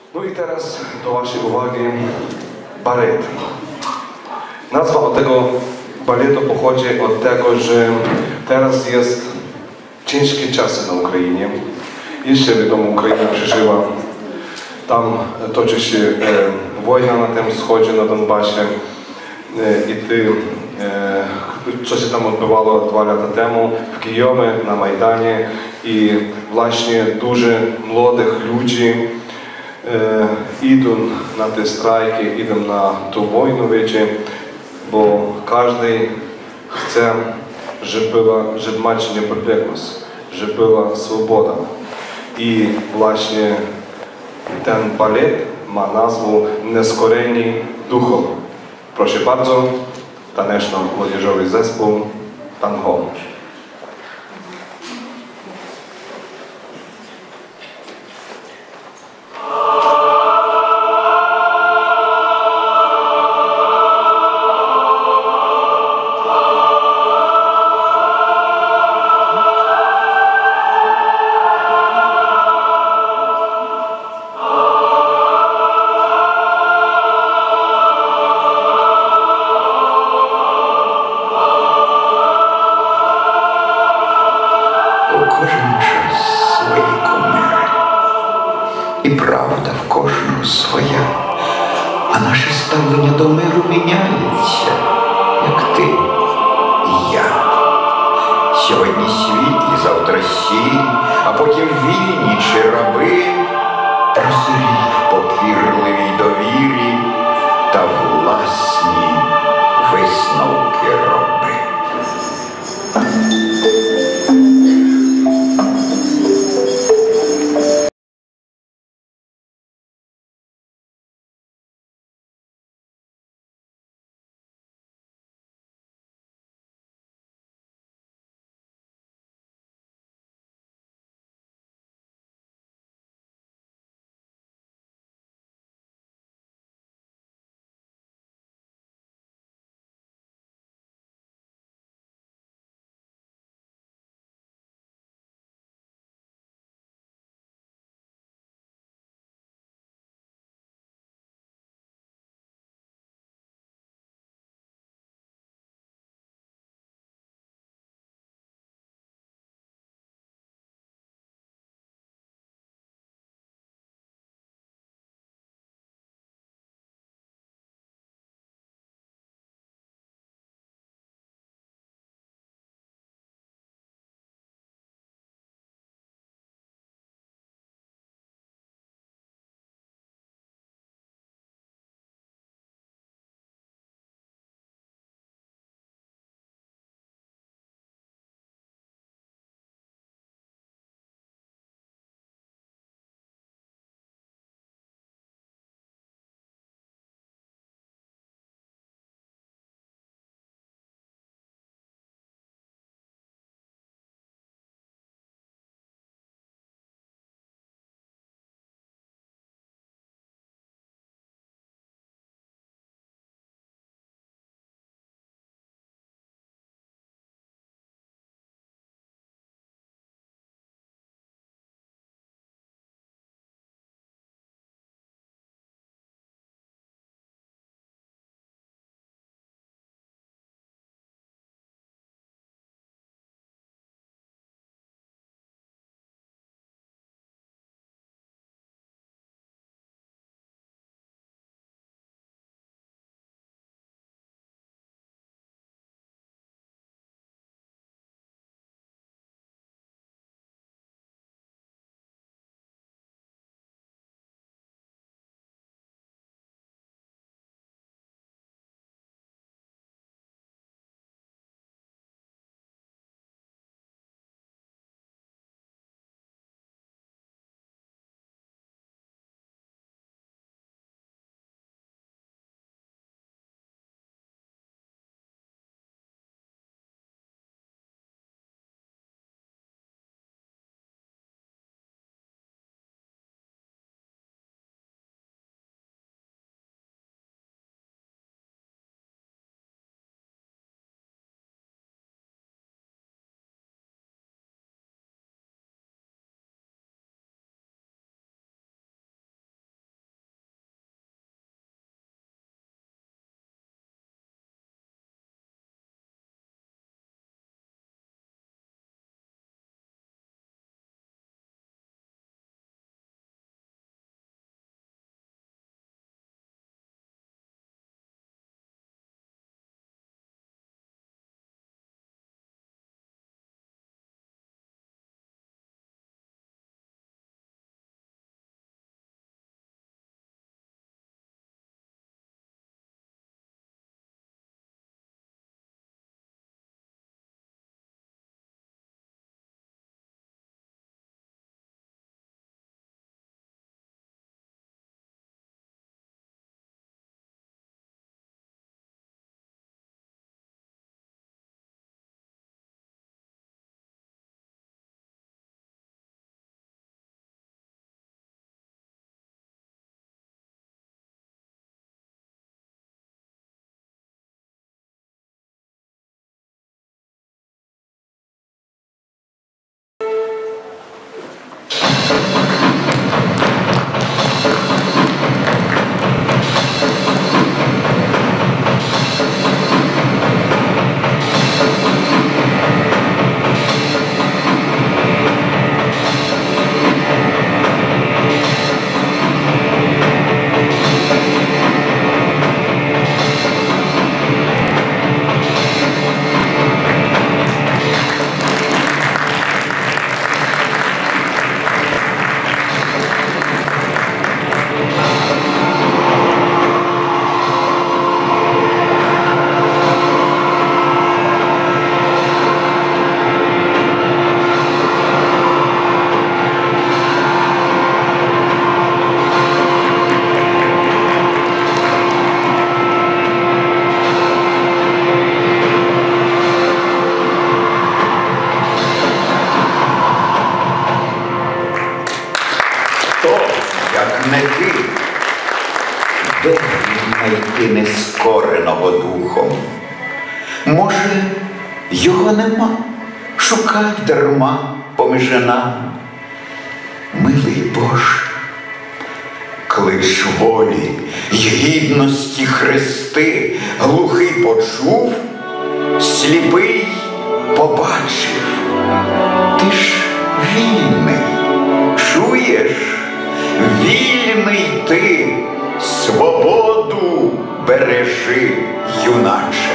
No i teraz do waszej uwagi balet. Nazwa od tego baletu pochodzi od tego, że teraz jest ciężkie czasy na Ukrainie. Jeszcze wiadomo, Ukraina przeżyła. Tam toczy się wojna na tym wschodzie, na Donbasie. I co się tam odbywało 2 lata temu w Kijowie, na Majdanie. I właśnie dużo młodych ludzi idą na te strajki, idą na tą wojnę, wiecie, bo każdy chce, żeby mać niepodległość, żeby była swoboda. I właśnie ten balet ma nazwę Nieskoreni duchom. Proszę bardzo, taneczno-młodzieżowy zespół Tango. Кожен час свої кумири, і правда в кожного своя, а наше ставлення до миру міняється, як ти і я. Сьогодні світлі, завтра сірі, а потім вільні чи раби, розрій в покірливій довірі та власні висновки роби. не ти. Де знайти нескореного духом? Може, його нема, шукай дарма поміж нами. Милий Боже, клич волі й гідності хрести, глухий почув, сліпий побачив. Ти ж вільний, чуєш? Вільний ти, свободу бережи, юначе.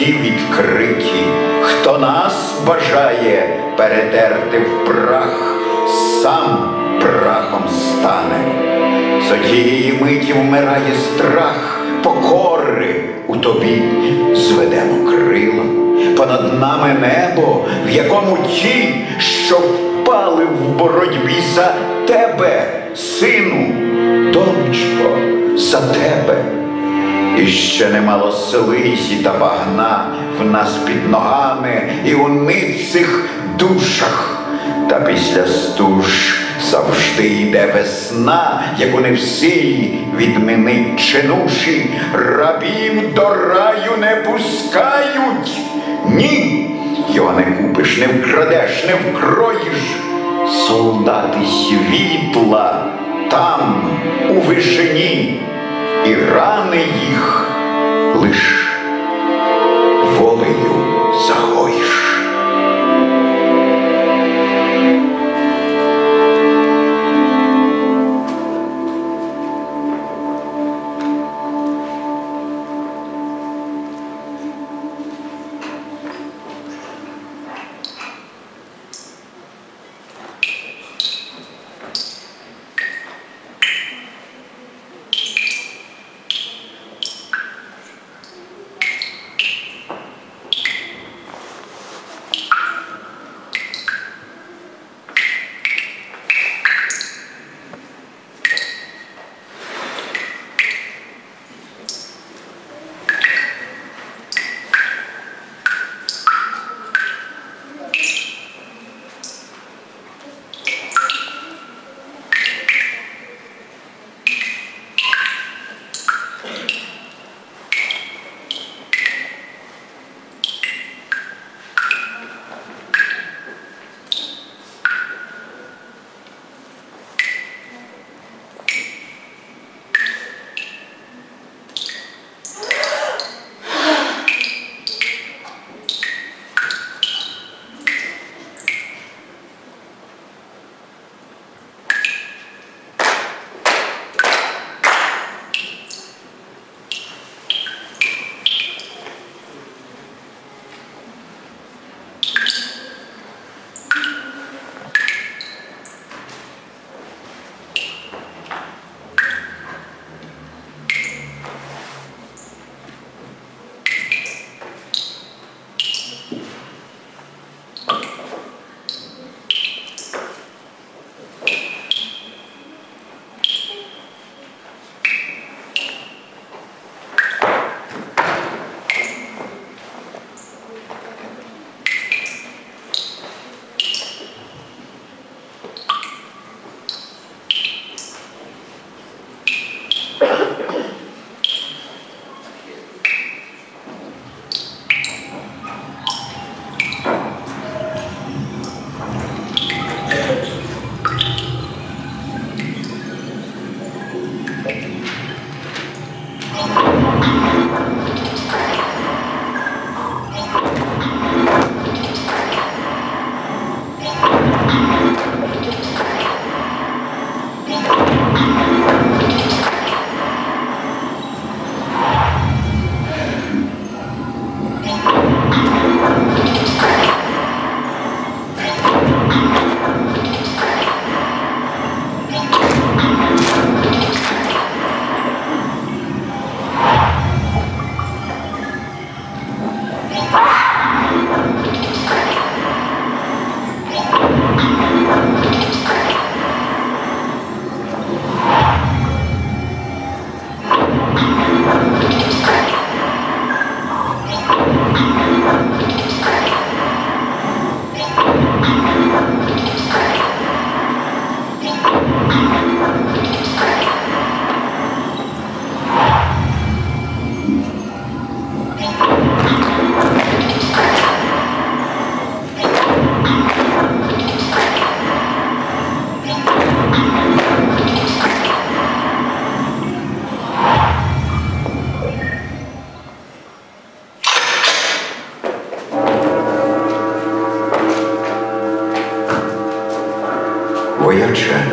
серці відкриті, хто нас бажає перетерти в прах, сам прахом стане. З тієї миті вмирає страх покори у тобі, зведемо крила. Понад нами небо, в якому ті, що впали в боротьбі за тебе, сину, донечко, за тебе. І ще немало слизі та багна в нас під ногами і у ницих душах. Та після стуж завжди йде весна, яку не всі відмінить чинуші. Рабів до раю не пускають. Ні, його не купиш, не вкрадеш, не вкроїш. Солдати світла там, у вишині, і рани їх лиш волею загоїш. Вояче,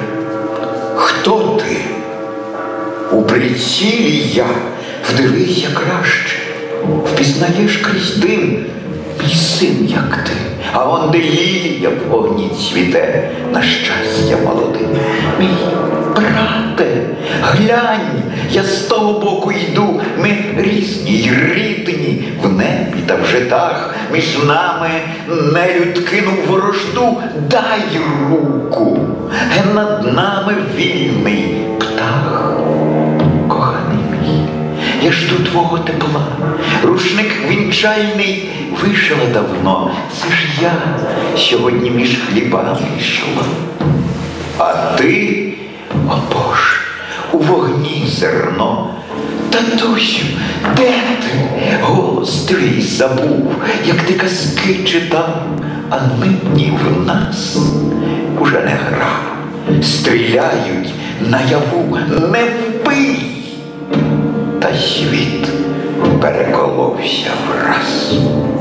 хто ти? У прицілі я, вдивися краще. Впізнаєш крізь дим, мій син, як ти, а он де лілія в вогні цвіте, на щастя молодим. Мій брате, глянь, я з того боку йду, ми різні й рідні, в небі та в житах, між нами нелюд кинув ворожду, дай руку, над нами вільний птах. Коханий мій, я жду твого тепла, рушник вінчальний вишила давно, це ж я сьогодні між хлібами йшла. А ти, о Боже, у вогні зерно. Татусю, де ти? Голос твій забув, як ти казки читав, а нині в нас уже не гра. Стріляють наяву, не вбий. Та світ переколовся враз.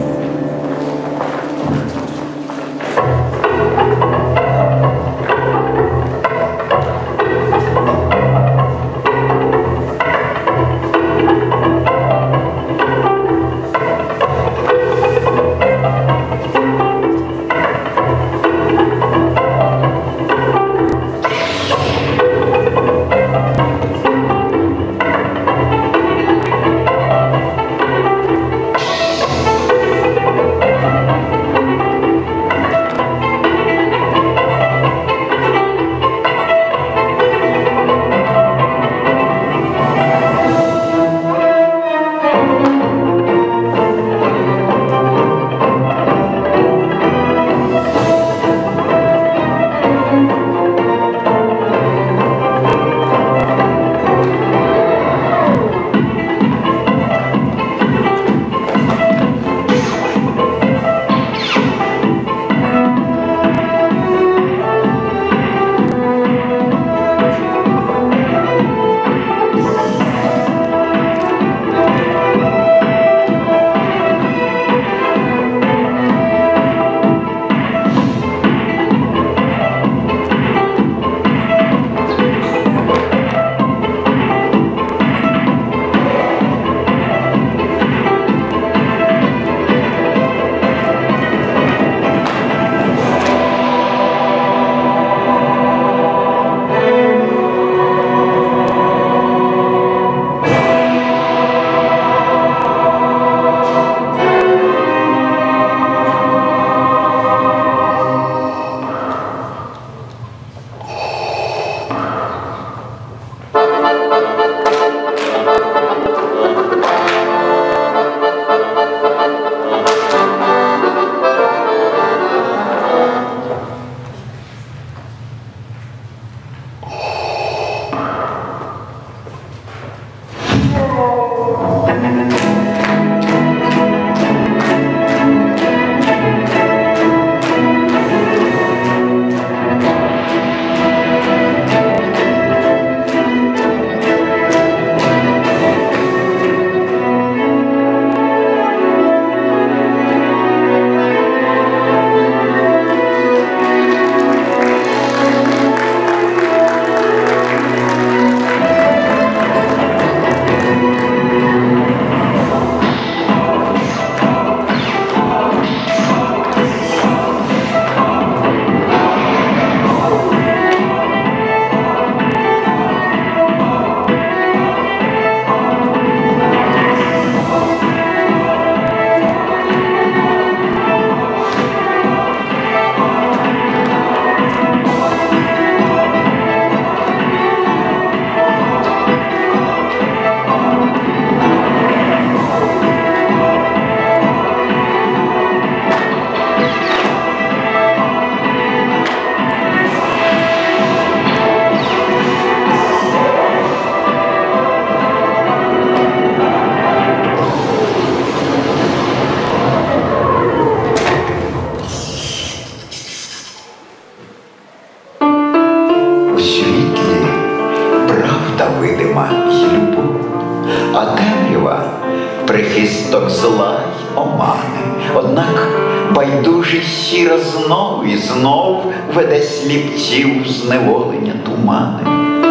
прихисток зла й омани. Однак байдужість сіра знов і знов веде сліпців в зневолення тумани.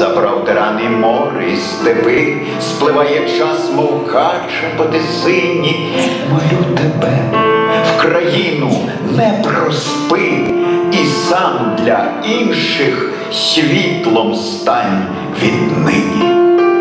Забрав тирани море і степи, спливає час, мов кача по тисині. Молю тебе, в країну не проспи, і сам для інших світлом стань віднині.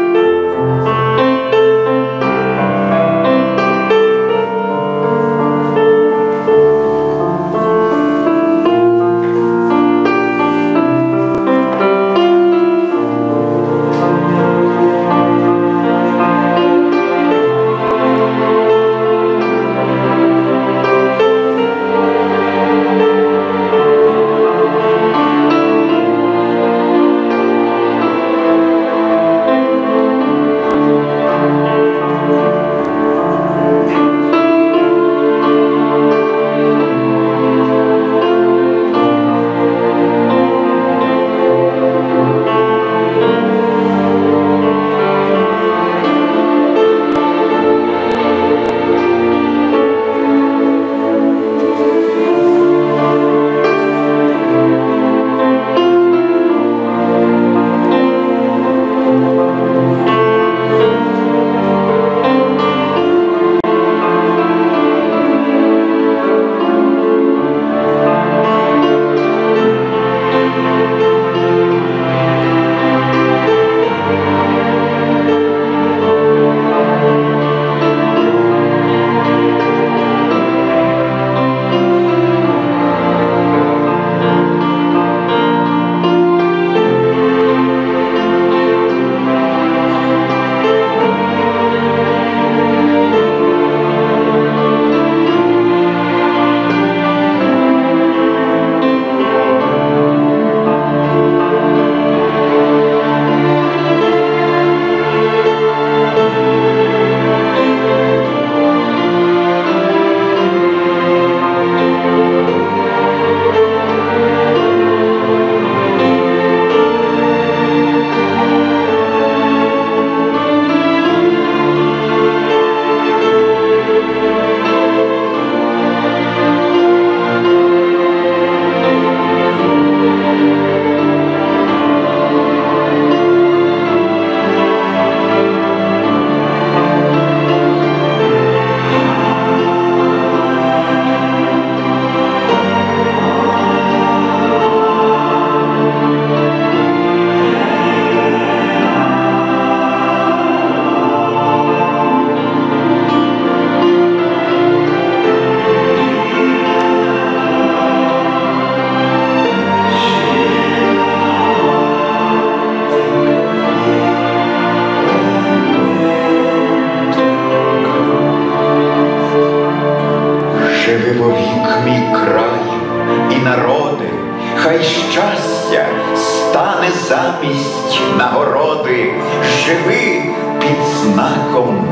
Замість нагороди живи під знаком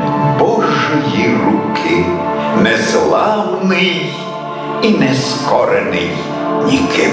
Божої руки, незламний і нескорений ніким.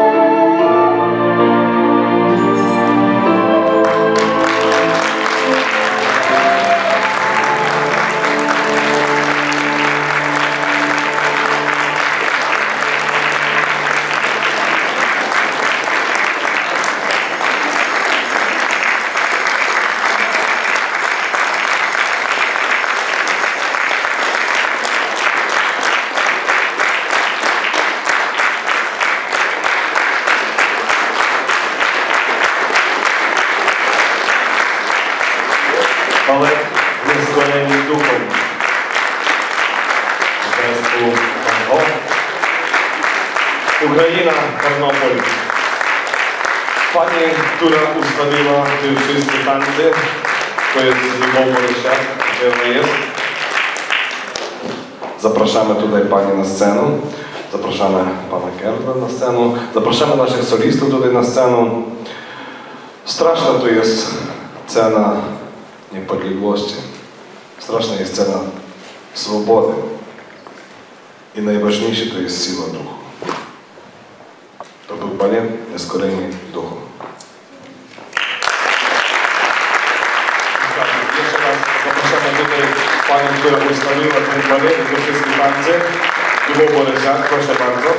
Але нескорені духом. Зрештою, Україна, Тернопіль. Pani, która ustawiła te wszystkie tańce, to jest Любов Борисяк, gdzie ona jest. Zapraszamy tutaj Panią na scenę. Zapraszamy Pana Kerla na scenę. Zapraszamy naszych solistów tutaj na scenę. Straszna to jest cena niepodległości. Straszna jest cena swobody. I najważniejsze to jest siła duchu. To był balet Nieskoreni duchu. Jeszcze raz zapraszamy tutaj Panią, która ustawiła ten balet do wszystkich tańcy. Любов Борисяк, proszę bardzo.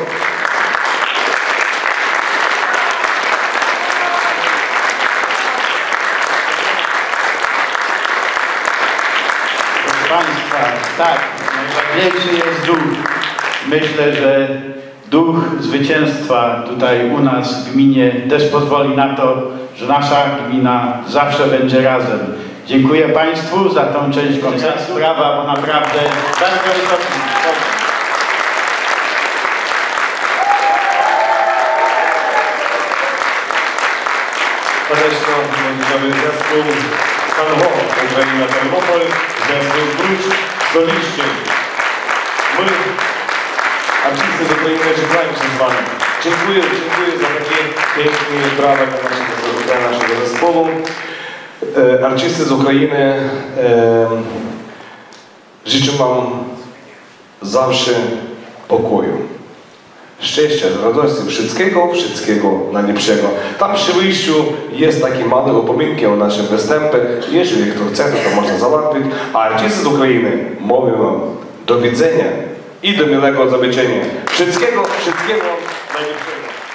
Najważniejszy jest duch. Myślę, że duch zwycięstwa tutaj u nas w gminie też pozwoli na to, że nasza gmina zawsze będzie razem. Dziękuję Państwu za tą część koncertu. Brawa, bo naprawdę bardzo wysoki. Koniecznie mamy zespół Tarnopol, Ukraina Tarnopol, zespół Wróć soliście. My, artysty z Ukrainy, żegnają się z Wami. Dziękuję za takie piękne brawa dla naszego zespołu. Artysty z Ukrainy życzę Wam zawsze pokoju, szczęścia, radości, wszystkiego najlepszego. Tam przy wyjściu jest takie małe upominki o naszym występie. Jeżeli kto chce, to można załatwić. A artysty z Ukrainy mówią Wam do widzenia i do miłego zobaczenia. Wszystkiego najlepszego.